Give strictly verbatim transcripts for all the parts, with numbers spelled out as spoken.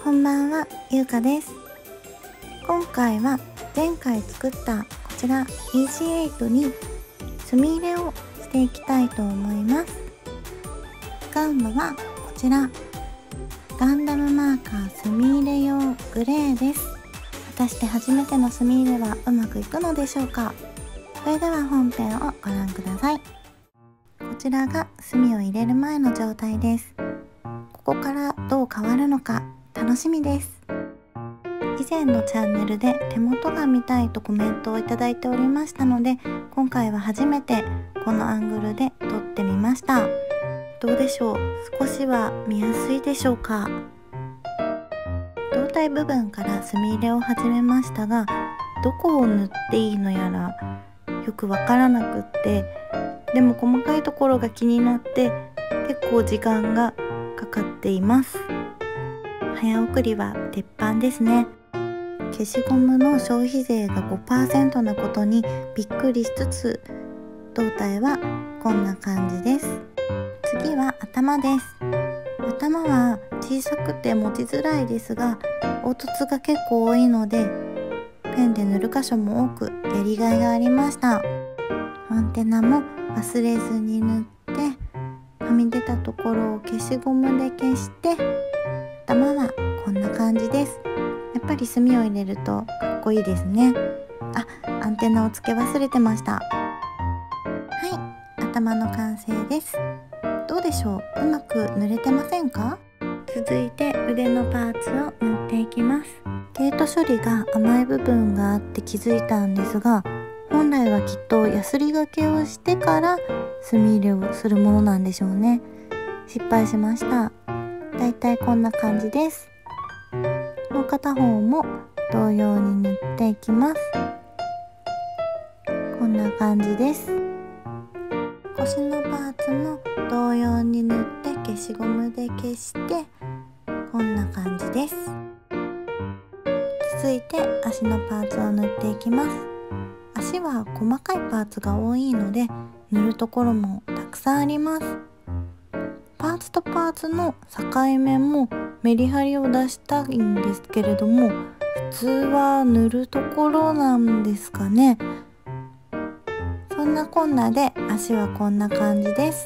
こんばんは、ゆうかです。今回は前回作ったこちら イージーエイト に墨入れをしていきたいと思います。使うのはこちらガンダムマーカー墨入れ用グレーです。果たして初めての墨入れはうまくいくのでしょうか。それでは本編をご覧ください。こちらが墨を入れる前の状態です。ここからどう変わるのか楽しみです。以前のチャンネルで手元が見たいとコメントをいただいておりましたので、今回は初めてこのアングルで撮ってみました。どうでしょう、少しは見やすいでしょうか。胴体部分から墨入れを始めましたが、どこを塗っていいのやらよくわからなくって、でも細かいところが気になって結構時間がかかっています。早送りは鉄板ですね。消しゴムの消費税が ごパーセント なことにびっくりしつつ、胴体はこんな感じです。次は頭です。頭は小さくて持ちづらいですが、凹凸が結構多いのでペンで塗る箇所も多くやりがいがありました。アンテナも忘れずに塗って、はみ出たところを消しゴムで消して、頭はこんな感じです。やっぱり墨を入れるとかっこいいですね。あ、アンテナをつけ忘れてました。はい、頭の完成です。どうでしょう、うまく塗れてませんか？続いて腕のパーツを塗っていきます。毛糸処理が甘い部分があって気づいたんですが、本来はきっとヤスリがけをしてから墨入れをするものなんでしょうね。失敗しました。だいたいこんな感じです。もう片方も同様に塗っていきます。こんな感じです。腰のパーツも同様に塗って消しゴムで消して、こんな感じです。続いて足のパーツを塗っていきます。足は細かいパーツが多いので塗るところもたくさんあります。パーツとパーツの境目もメリハリを出したいんですけれども、普通は塗るところなんですかね。そんなこんなで足はこんな感じです。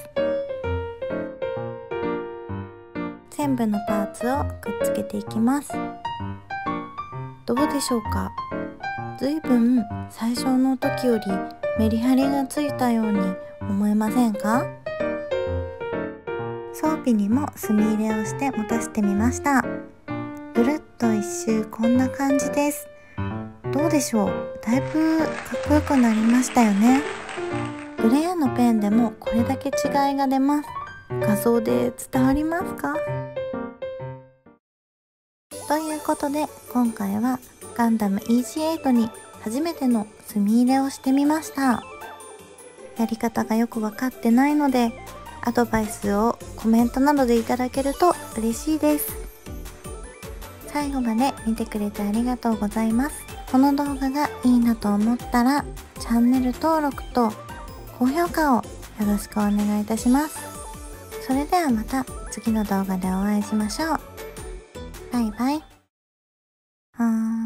全部のパーツをくっつけていきます。どうでしょうか。ずいぶん最初の時よりメリハリがついたように思えませんか？装備にも墨入れをして持たせてみました。ぐるっと一周こんな感じです。どうでしょう、だいぶかっこよくなりましたよね。グレーのペンでもこれだけ違いが出ます。画像で伝わりますか？ということで今回はガンダム イージーエイト に初めての墨入れをしてみました。やり方がよく分かってないのでアドバイスをコメントなどでいただけると嬉しいです。最後まで見てくれてありがとうございます。この動画がいいなと思ったらチャンネル登録と高評価をよろしくお願いいたします。それではまた次の動画でお会いしましょう。バイバイ。はーい。